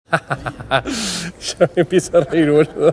Ya me empiezo a reír, boludo.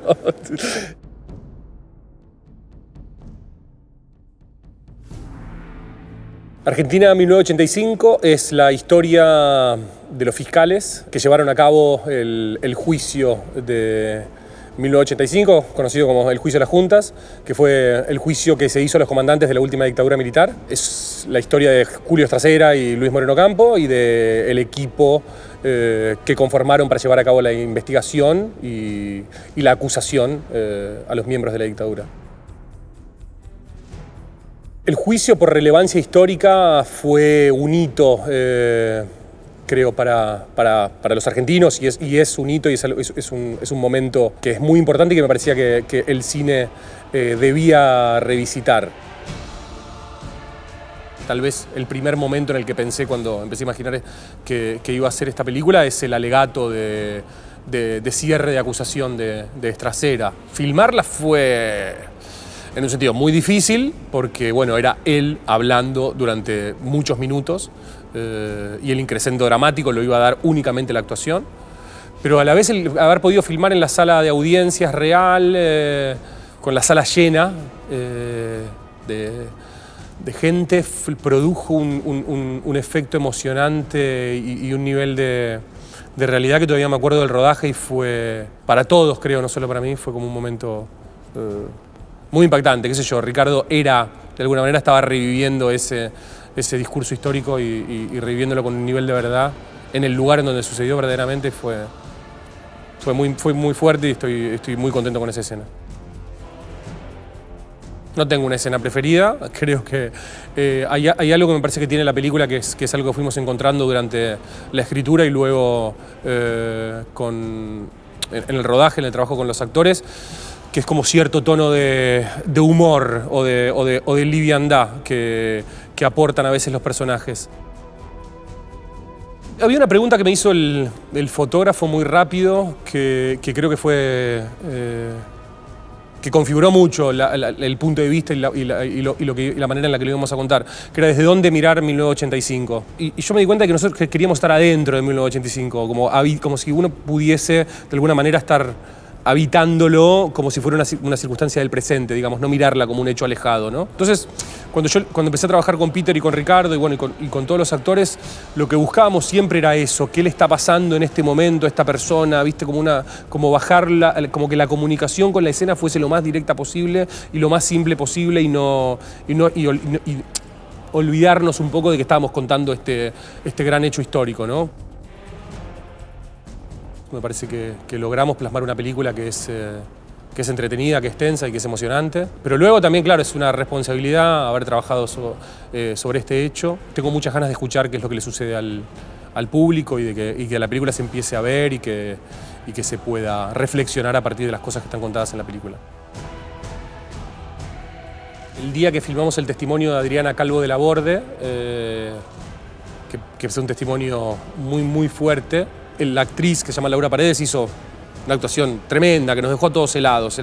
Argentina 1985 es la historia de los fiscales que llevaron a cabo el juicio de 1985, conocido como el juicio de las juntas, que fue el juicio que se hizo a los comandantes de la última dictadura militar. Es la historia de Julio Estracera y Luis Moreno Campo y del equipo que conformaron para llevar a cabo la investigación y la acusación a los miembros de la dictadura. El juicio por relevancia histórica fue un hito, creo, para los argentinos y es un hito y es un momento que es muy importante y que me parecía que el cine debía revisitar. Tal vez el primer momento en el que pensé cuando empecé a imaginar que iba a hacer esta película es el alegato de cierre de acusación de Estracera. Filmarla fue, en un sentido, muy difícil porque, bueno, era él hablando durante muchos minutos y el increscendo dramático lo iba a dar únicamente la actuación. Pero a la vez el haber podido filmar en la sala de audiencias real, con la sala llena de gente, produjo un efecto emocionante y un nivel de realidad que todavía me acuerdo del rodaje y fue, para todos creo, no solo para mí, fue como un momento muy impactante, qué sé yo. Ricardo era, de alguna manera, estaba reviviendo ese discurso histórico y reviviéndolo con un nivel de verdad en el lugar en donde sucedió verdaderamente. Fue muy fuerte y estoy muy contento con esa escena. No tengo una escena preferida, creo que hay algo que me parece que tiene la película que es algo que fuimos encontrando durante la escritura y luego en el rodaje, en el trabajo con los actores, que es como cierto tono de humor o de liviandad que aportan a veces los personajes. Había una pregunta que me hizo el fotógrafo muy rápido, que creo que fue... que configuró mucho el punto de vista y la manera en la que lo íbamos a contar, que era desde dónde mirar 1985. Y yo me di cuenta de que nosotros queríamos estar adentro de 1985, como si uno pudiese de alguna manera estar habitándolo como si fuera una circunstancia del presente, digamos, no mirarla como un hecho alejado, ¿no? Entonces, cuando empecé a trabajar con Peter y con Ricardo y con todos los actores, lo que buscábamos siempre era eso, qué le está pasando en este momento a esta persona, ¿viste? Como bajarla, como que la comunicación con la escena fuese lo más directa posible y lo más simple posible y olvidarnos un poco de que estábamos contando este gran hecho histórico, ¿no? Me parece que logramos plasmar una película que es entretenida, que es tensa y que es emocionante. Pero luego también, claro, es una responsabilidad haber trabajado sobre este hecho. Tengo muchas ganas de escuchar qué es lo que le sucede al público y que la película se empiece a ver y que se pueda reflexionar a partir de las cosas que están contadas en la película. El día que filmamos el testimonio de Adriana Calvo de la Borde, que es un testimonio muy fuerte, la actriz, que se llama Laura Paredes, hizo una actuación tremenda que nos dejó a todos helados,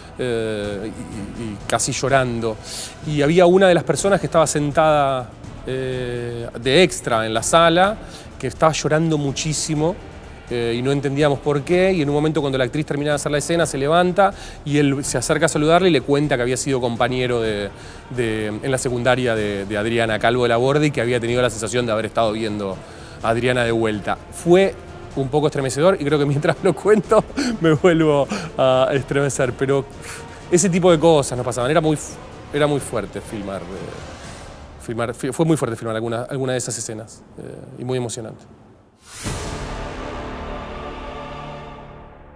y casi llorando. Y había una de las personas que estaba sentada de extra en la sala que estaba llorando muchísimo y no entendíamos por qué. Y en un momento, cuando la actriz termina de hacer la escena, se levanta y él se acerca a saludarle y le cuenta que había sido compañero en la secundaria de Adriana Calvo de la Borde y que había tenido la sensación de haber estado viendo a Adriana de vuelta. Fue un poco estremecedor y creo que mientras lo cuento me vuelvo a estremecer, pero ese tipo de cosas nos pasaban. Era muy fuerte filmar, fue muy fuerte filmar alguna de esas escenas y muy emocionante.